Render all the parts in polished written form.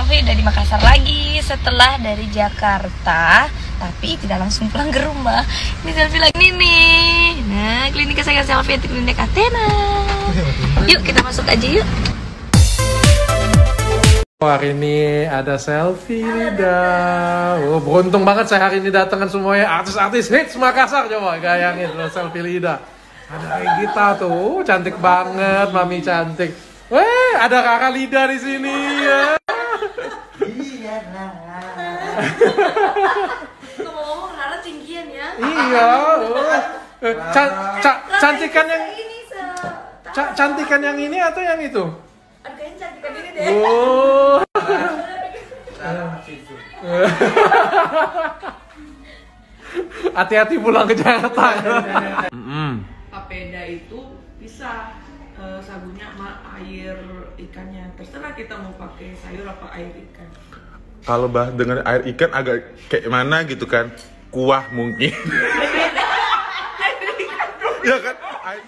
selfie udah di Makassar lagi setelah dari Jakarta, tapi tidak langsung pulang ke rumah. Ini selfie lagi nih. Nah, klinik kesayangan selfie di klinik Athena. Yuk kita masuk aja yuk. Hari ini ada selfie Lida. Oh, beruntung banget saya hari ini datangkan semuanya artis-artis hits Makassar. Coba gayangin loh selfie Lida. Ada Regita tuh, cantik banget, mami cantik. Weh, ada kakak Lida di sini ya. Iya lah. Ngomong-ngomong Rara tinggian ya. Iya. Cantikan yang cantikan yang ini atau yang itu? Kayaknya cantikan ini deh. Oh. Hati-hati pulang ke Jakarta. Papeda itu bisa sagunya sama air ikannya. Terserah kita mau pakai sayur apa air ikan. Kalau dengan air ikan agak kayak mana gitu kan? Kuah mungkin. Ya kan?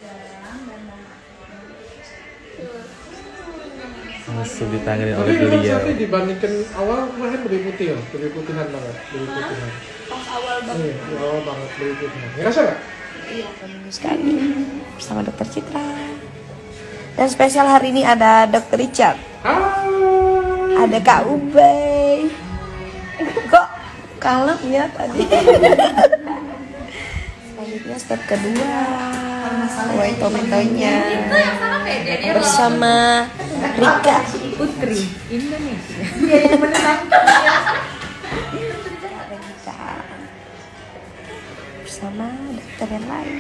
Masih ditangani oleh beliau. Tapi dibandingkan awal kemarin lebih putih ya, lebih putihan banget, lebih putihan. Pas awal banget. Iya, awal banget lebih putihan. Ngerasa nggak? Iya, minggu sekali bersama Dokter Citra. Dan spesial hari ini ada Dokter Richard. Ada Kak Ubay. Kok kalem ya tadi. Selanjutnya step kedua, white tomato-nya bersama Rika Putri Indonesia. Bersama dokter yang lain,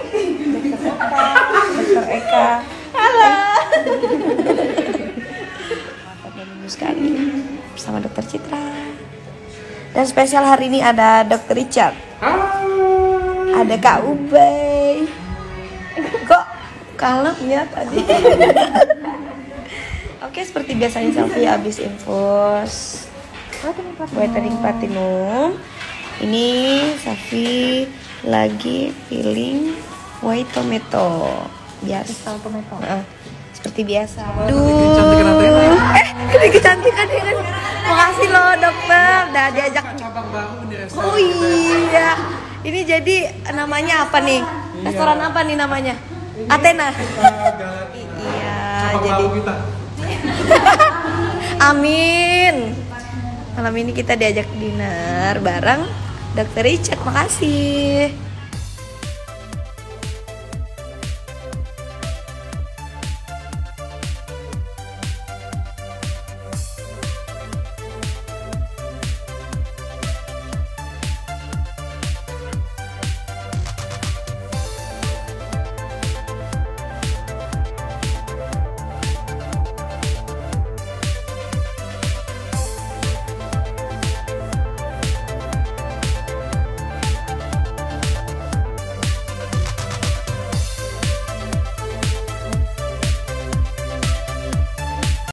dokter Eka. Halo. Pada minggu sekali bersama Dokter Citra. Dan spesial hari ini ada Dokter Richard. Ada Kak Ubay. Kok kalem ya tadi. Oke, seperti biasanya selfie habis infus Whitening Platinum. Ini Safi lagi feeling white tomato. Biasa tomato. Seperti biasa. Kecantikan ya kan. Makasih loh dokter, udah diajak Cabang baru di restoran. Oh iya. Ini jadi namanya apa nih? Restoran apa nih namanya? Athena. Iya, jadi kita. amin. Malam ini kita diajak dinner bareng Dokter Richard. Makasih.